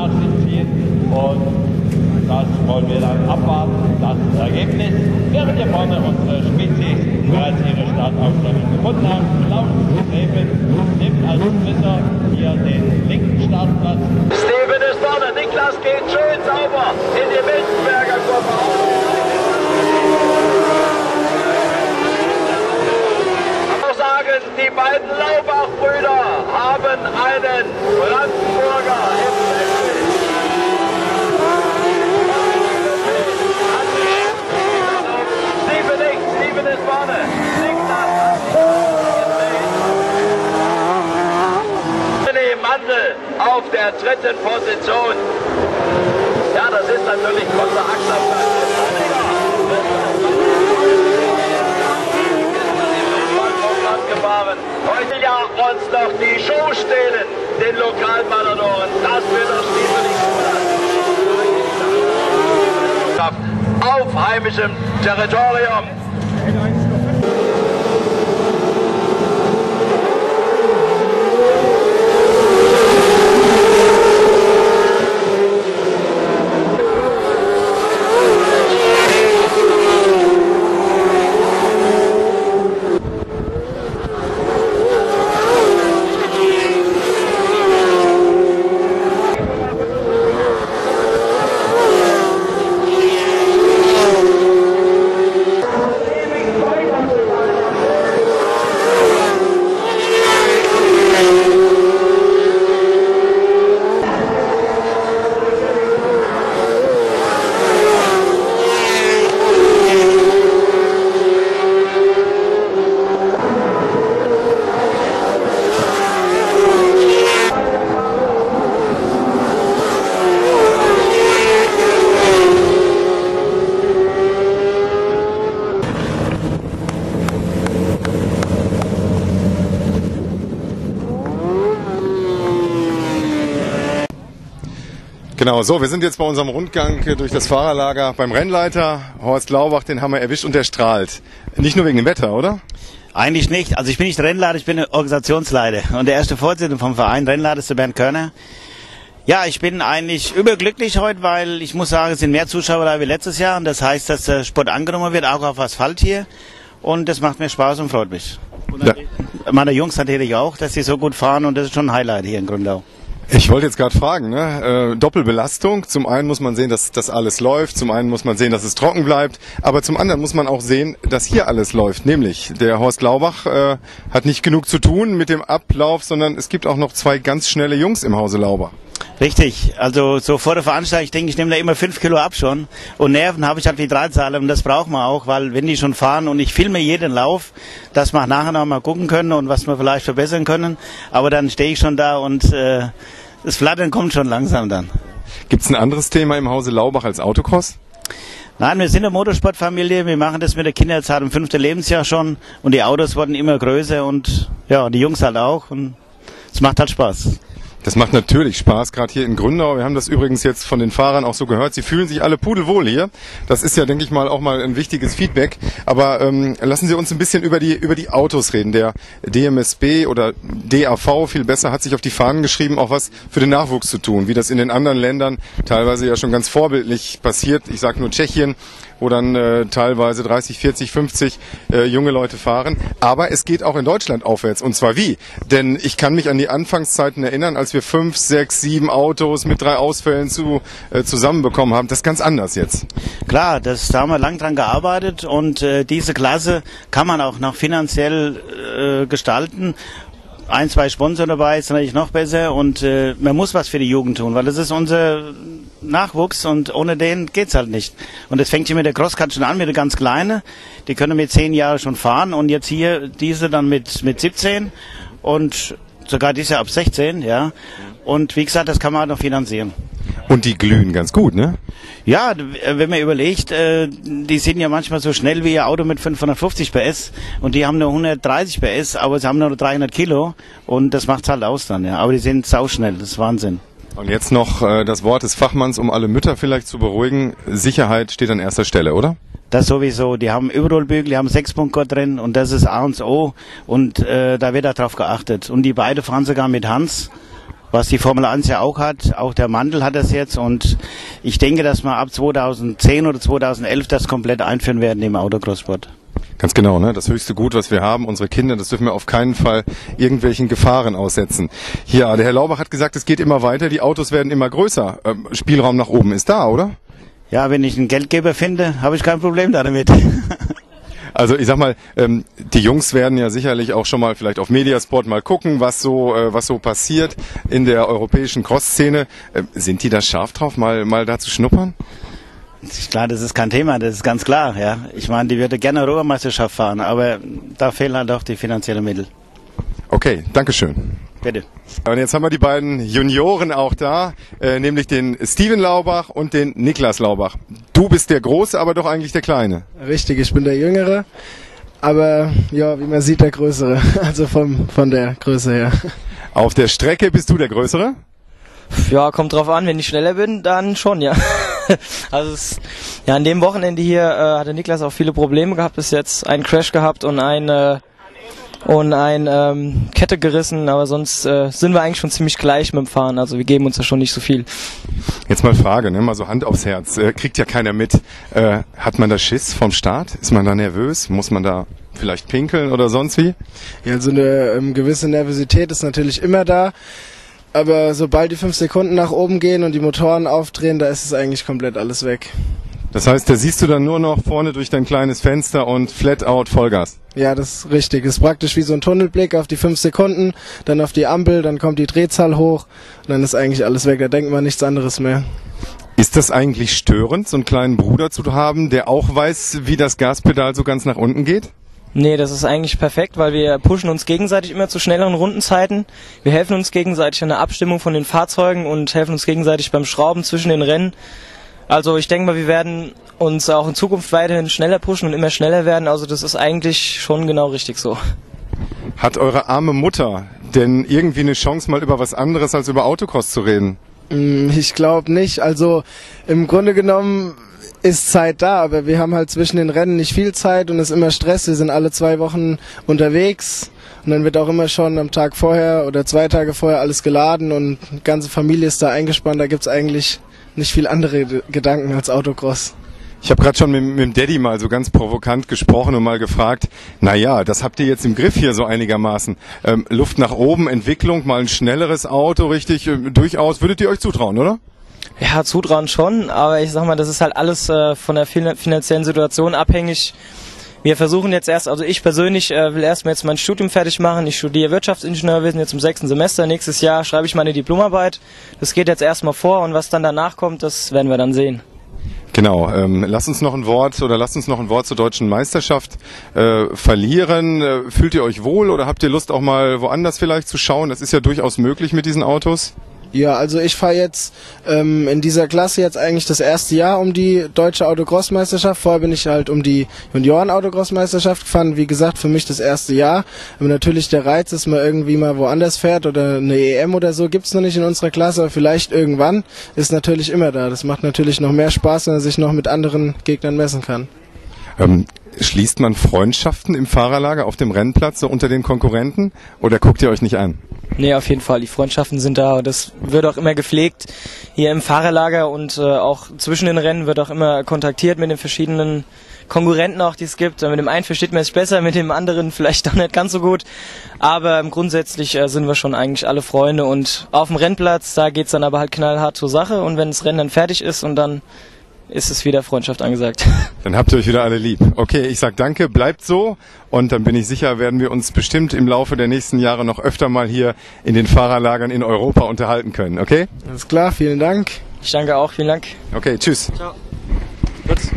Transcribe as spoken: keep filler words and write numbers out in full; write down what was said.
nach sich ziehen. Und das wollen wir dann abwarten, das Ergebnis. Während hier vorne unsere Spezies bereits ihre Startaufstellung gefunden haben, laufen Steven, nimmt als Dritter hier den linken Startplatz. Steven ist vorne, Niklas geht schön sauber in die Miltenberger Gruppe. Die beiden Laubach-Brüder haben einen Brandenburger im Feld. Steven nicht, Steven ist vorne. René Mandl auf der dritten Position. Ja, das ist natürlich großer Achterplatz. Heute ja uns noch die Show stehlen, den Lokalmatadoren. Das wird das Spiel nicht auf heimischem Territorium. Genau, so, wir sind jetzt bei unserem Rundgang durch das Fahrerlager beim Rennleiter. Horst Laubach, den haben wir erwischt und der strahlt. Nicht nur wegen dem Wetter, oder? Eigentlich nicht. Also ich bin nicht Rennleiter, ich bin Organisationsleiter. Und der erste Vorsitzende vom Verein Rennleiter ist der Bernd Körner. Ja, ich bin eigentlich überglücklich heute, weil ich muss sagen, es sind mehr Zuschauer da wie letztes Jahr. Und das heißt, dass der Sport angenommen wird, auch auf Asphalt hier. Und das macht mir Spaß und freut mich. Und ja. Meine Jungs natürlich auch, dass sie so gut fahren und das ist schon ein Highlight hier in Gründau. Ich wollte jetzt gerade fragen, ne? äh, Doppelbelastung. Zum einen muss man sehen, dass das alles läuft, zum einen muss man sehen, dass es trocken bleibt, aber zum anderen muss man auch sehen, dass hier alles läuft. Nämlich, der Horst Laubach äh, hat nicht genug zu tun mit dem Ablauf, sondern es gibt auch noch zwei ganz schnelle Jungs im Hause Laubach. Richtig, also so vor der Veranstaltung, ich denke, ich nehme da immer fünf Kilo ab schon und Nerven habe ich halt wie Drahtseile und das braucht man auch, weil wenn die schon fahren und ich filme jeden Lauf, dass wir nachher noch mal gucken können und was wir vielleicht verbessern können, aber dann stehe ich schon da und äh, das Flattern kommt schon langsam dann. Gibt es ein anderes Thema im Hause Laubach als Autocross? Nein, wir sind eine Motorsportfamilie, wir machen das mit der Kinderzeit im fünften Lebensjahr schon und die Autos wurden immer größer und ja, die Jungs halt auch und es macht halt Spaß. Das macht natürlich Spaß, gerade hier in Gründau. Wir haben das übrigens jetzt von den Fahrern auch so gehört. Sie fühlen sich alle pudelwohl hier. Das ist ja, denke ich mal, auch mal ein wichtiges Feedback. Aber ähm, lassen Sie uns ein bisschen über die über die Autos reden. Der D M S B oder D A V viel besser hat sich auf die Fahnen geschrieben, auch was für den Nachwuchs zu tun, wie das in den anderen Ländern teilweise ja schon ganz vorbildlich passiert. Ich sage nur Tschechien, wo dann äh, teilweise dreißig, vierzig, fünfzig äh, junge Leute fahren. Aber es geht auch in Deutschland aufwärts. Und zwar wie? Denn ich kann mich an die Anfangszeiten erinnern, als wir fünf, sechs, sieben Autos mit drei Ausfällen zu, äh, zusammenbekommen haben. Das ist ganz anders jetzt. Klar, das, da haben wir lang dran gearbeitet und äh, diese Klasse kann man auch noch finanziell äh, gestalten. Ein, zwei Sponsoren dabei ist natürlich noch besser und äh, man muss was für die Jugend tun, weil das ist unser Nachwuchs und ohne den geht's halt nicht. Und das fängt hier mit der Crosskart schon an, mit der ganz Kleine. Die können mit zehn Jahren schon fahren und jetzt hier diese dann mit, mit siebzehn und sogar diese ab sechzehn, ja. Und wie gesagt, das kann man halt noch finanzieren. Und die glühen ganz gut, ne? Ja, wenn man überlegt, äh, die sind ja manchmal so schnell wie ihr Auto mit fünfhundertfünfzig P S und die haben nur hundertdreißig P S, aber sie haben nur dreihundert Kilo und das macht's halt aus dann, ja. Aber die sind sauschnell, das ist Wahnsinn. Und jetzt noch äh, das Wort des Fachmanns, um alle Mütter vielleicht zu beruhigen. Sicherheit steht an erster Stelle, oder? Das sowieso. Die haben Überrollbügel, die haben Sechspunktgurt drin und das ist A und O und äh, da wird auch drauf geachtet. Und die beiden fahren sogar mit Hans. was die Formel eins ja auch hat. Auch der Mandel hat das jetzt und ich denke, dass wir ab zweitausendzehn oder zweitausendelf das komplett einführen werden im Autocross-Sport. Ganz genau, ne? Das höchste Gut, was wir haben, unsere Kinder, das dürfen wir auf keinen Fall irgendwelchen Gefahren aussetzen. Hier, der Herr Laubach hat gesagt, es geht immer weiter, die Autos werden immer größer. Ähm, Spielraum nach oben ist da, oder? Ja, wenn ich einen Geldgeber finde, habe ich kein Problem damit. Also ich sag mal, ähm, die Jungs werden ja sicherlich auch schon mal vielleicht auf Mediasport mal gucken, was so äh, was so passiert in der europäischen Cross-Szene. Äh, sind die da scharf drauf, mal mal da zu schnuppern? Klar, das ist kein Thema, das ist ganz klar. Ja, ich meine, die würde gerne Europameisterschaft fahren, aber da fehlen halt auch die finanziellen Mittel. Okay, Dankeschön. Bitte. Und jetzt haben wir die beiden Junioren auch da, äh, nämlich den Steven Laubach und den Niklas Laubach. Du bist der Große, aber doch eigentlich der Kleine. Richtig, ich bin der Jüngere, aber ja, wie man sieht, der Größere, also vom, von der Größe her. Auf der Strecke bist du der Größere? Ja, kommt drauf an, wenn ich schneller bin, dann schon, ja. Also es, ja, an dem Wochenende hier äh, hatte Niklas auch viele Probleme gehabt, bis jetzt einen Crash gehabt und eine und ein ähm, Kette gerissen, aber sonst äh, sind wir eigentlich schon ziemlich gleich mit dem Fahren, also wir geben uns da schon nicht so viel. Jetzt mal Frage, ne? Mal so Hand aufs Herz, äh, kriegt ja keiner mit. Äh, hat man da Schiss vom Start? Ist man da nervös? Muss man da vielleicht pinkeln oder sonst wie? Ja, also eine ähm, gewisse Nervosität ist natürlich immer da, aber sobald die fünf Sekunden nach oben gehen und die Motoren aufdrehen, da ist es eigentlich komplett alles weg. Das heißt, da siehst du dann nur noch vorne durch dein kleines Fenster und flat out Vollgas. Ja, das ist richtig. Das ist praktisch wie so ein Tunnelblick auf die fünf Sekunden, dann auf die Ampel, dann kommt die Drehzahl hoch und dann ist eigentlich alles weg. Da denkt man nichts anderes mehr. Ist das eigentlich störend, so einen kleinen Bruder zu haben, der auch weiß, wie das Gaspedal so ganz nach unten geht? Nee, das ist eigentlich perfekt, weil wir pushen uns gegenseitig immer zu schnelleren Rundenzeiten. Wir helfen uns gegenseitig in der Abstimmung von den Fahrzeugen und helfen uns gegenseitig beim Schrauben zwischen den Rennen. Also ich denke mal, wir werden uns auch in Zukunft weiterhin schneller pushen und immer schneller werden. Also das ist eigentlich schon genau richtig so. Hat eure arme Mutter denn irgendwie eine Chance, mal über was anderes als über Autocross zu reden? Ich glaube nicht. Also im Grunde genommen ist Zeit da, aber wir haben halt zwischen den Rennen nicht viel Zeit und es ist immer Stress. Wir sind alle zwei Wochen unterwegs und dann wird auch immer schon am Tag vorher oder zwei Tage vorher alles geladen und die ganze Familie ist da eingespannt. Da gibt's eigentlich nicht viel andere Gedanken als Autocross. Ich habe gerade schon mit, mit dem Daddy mal so ganz provokant gesprochen und mal gefragt, naja, das habt ihr jetzt im Griff hier so einigermaßen. Ähm, Luft nach oben, Entwicklung, mal ein schnelleres Auto, richtig, äh, durchaus, würdet ihr euch zutrauen, oder? Ja, zutrauen schon, aber ich sag mal, das ist halt alles äh, von der fin- finanziellen Situation abhängig. Wir versuchen jetzt erst, also ich persönlich äh, will erstmal jetzt mein Studium fertig machen. Ich studiere Wirtschaftsingenieurwesen jetzt im sechsten Semester. Nächstes Jahr schreibe ich meine Diplomarbeit. Das geht jetzt erstmal vor und was dann danach kommt, das werden wir dann sehen. Genau, ähm, lass uns noch ein Wort oder lasst uns noch ein Wort zur deutschen Meisterschaft äh, verlieren. Äh, fühlt ihr euch wohl oder habt ihr Lust auch mal woanders vielleicht zu schauen? Das ist ja durchaus möglich mit diesen Autos. Ja, also ich fahre jetzt ähm, in dieser Klasse jetzt eigentlich das erste Jahr um die deutsche Autocross-Meisterschaft. Vorher bin ich halt um die Junioren-Autocross-Meisterschaft gefahren. Wie gesagt, für mich das erste Jahr. Aber natürlich der Reiz, dass man irgendwie mal woanders fährt oder eine E M oder so, gibt's noch nicht in unserer Klasse. Aber vielleicht irgendwann ist natürlich immer da. Das macht natürlich noch mehr Spaß, wenn man sich noch mit anderen Gegnern messen kann. Ähm, schließt man Freundschaften im Fahrerlager auf dem Rennplatz so unter den Konkurrenten oder guckt ihr euch nicht an? Nee, auf jeden Fall. Die Freundschaften sind da. Das wird auch immer gepflegt hier im Fahrerlager und äh, auch zwischen den Rennen wird auch immer kontaktiert mit den verschiedenen Konkurrenten auch, die es gibt. Mit dem einen versteht man sich besser, mit dem anderen vielleicht auch nicht ganz so gut. Aber ähm, grundsätzlich äh, sind wir schon eigentlich alle Freunde und auf dem Rennplatz, da geht's dann aber halt knallhart zur Sache und wenn das Rennen dann fertig ist und dann ist es wieder Freundschaft angesagt. Dann habt ihr euch wieder alle lieb. Okay, ich sag danke, bleibt so und dann bin ich sicher, werden wir uns bestimmt im Laufe der nächsten Jahre noch öfter mal hier in den Fahrerlagern in Europa unterhalten können, okay? Alles klar, vielen Dank. Ich danke auch, vielen Dank. Okay, tschüss. Ciao. Gut.